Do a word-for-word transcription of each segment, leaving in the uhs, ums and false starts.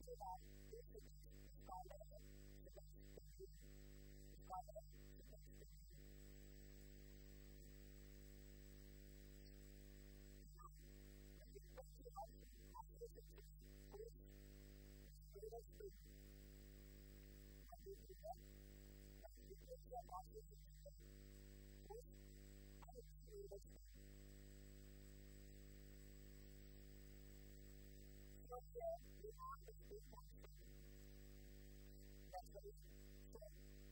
that this is Father, the best thing, Father, the best thing. And the question of what is it to push, what is it to what is it that that is it that what is it to push, and it's what is it. So here we have the big function. That's what it's said.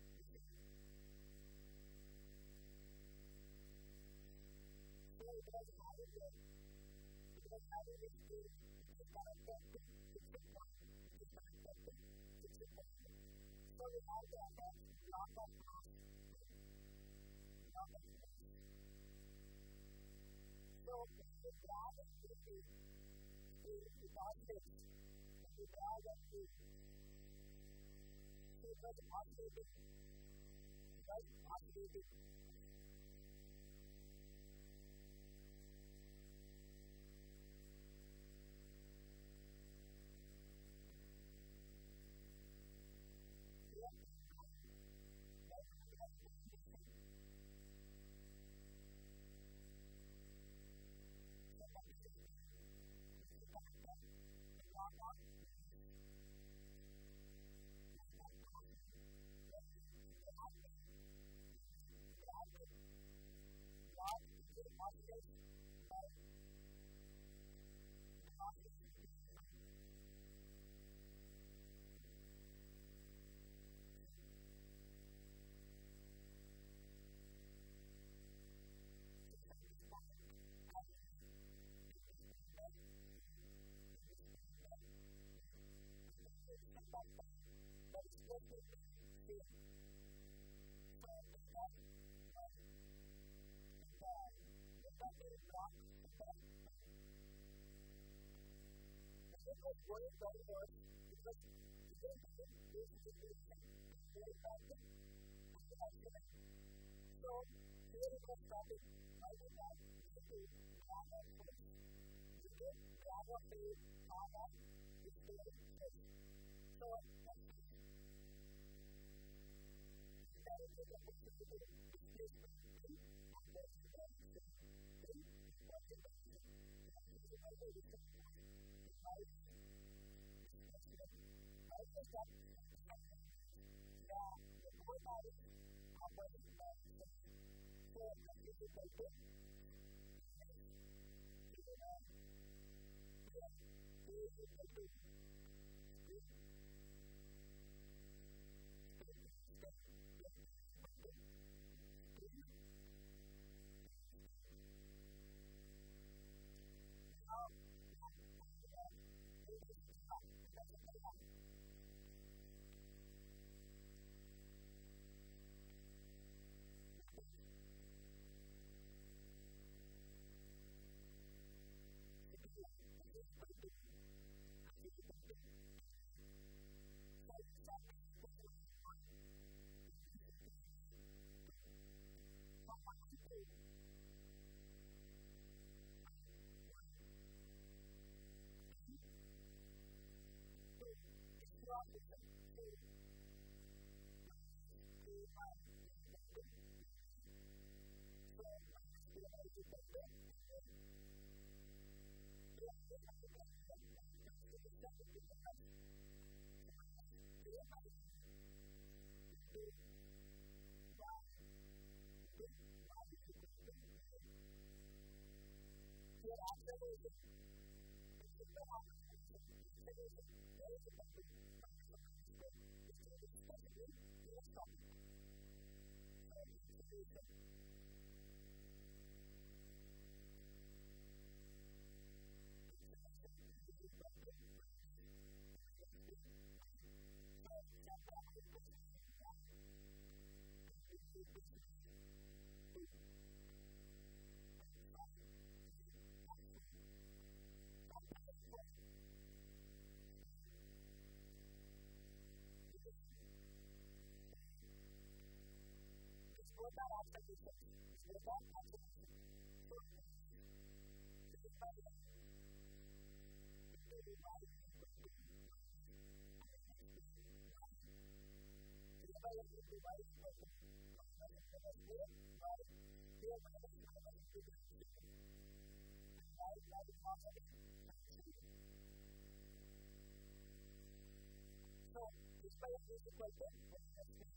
So it does have it there. It does have it in the it's not affected, it's a point, it's not affected, it's a point. So we have the effect, not of mass, not of mass. So if you grab and you do the deposits, and you grab and you so it was oscillating, right? Oscillating. But it's what we feel. So it's not like it's bad. It's not very block. It's bad. And this was what it was for because the thing is, this is a good thing. It's very bad thing. It's a bad thing. So here we go started right with that. This is the grammar first. This is the grammar phase, grammar, it's the first. So that is the possibility of displacement three and that's the position three that's the position that is the other different point in life that's it I just got now the more body operating by itself so that is the position is it now yes is the position What that aspect is what that aspect is the right person. And that's good, right? Here, when I'm going to make a good decision. And now, now the confidence is so, this way is the person, and that's me.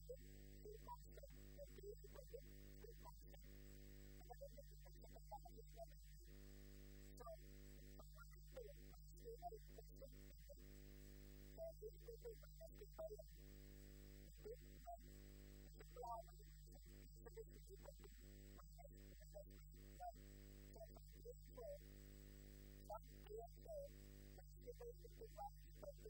constant, stay constant, and stay independent, stay constant. And I don't think it's something that happens every day. So, I'm not going to say it, but stay very constant, and so I really think it's a nasty player. It's big, but it's a problem. It's a big independent. I'm not going to say it, but so I'm really sure, not really sure, but stay very independent, independent.